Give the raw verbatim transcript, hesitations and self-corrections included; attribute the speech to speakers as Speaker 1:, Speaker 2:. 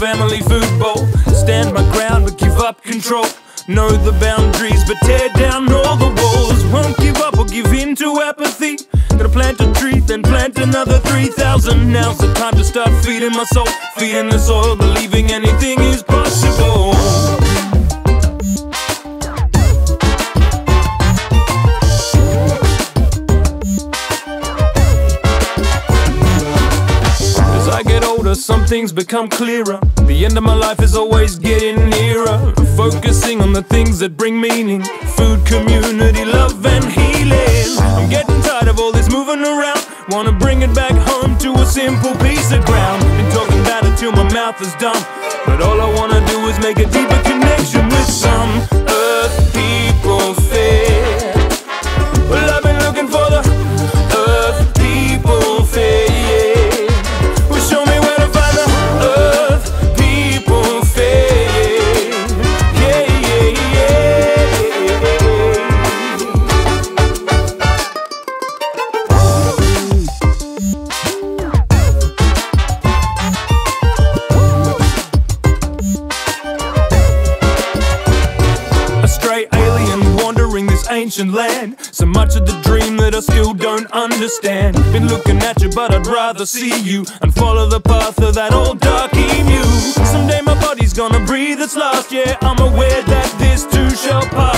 Speaker 1: family food bowl. Stand my ground but give up control. Know the boundaries but tear down all the walls. Won't give up or give in to apathy. Gonna plant a tree, then plant another three thousand. Now's the time to start feeding my soul. Feeding the soil, believing anything is possible. As I get older, some things become clearer. The end of my life is always getting nearer. Focusing on the things that bring meaning. Food, community, love and healing. I'm getting tired of all this moving around. Wanna bring it back home to a simple piece of ground. Been talking about it till my mouth is dumb, but all I wanna do is make a deeper connection with some earth people fair. Well, I've been looking for the earth people fair. Ancient land, so much of the dream that I still don't understand. Been looking at you, but I'd rather see you and follow the path of that old dark emu. Someday my body's gonna breathe its last. Yeah, I'm aware that this too shall pass.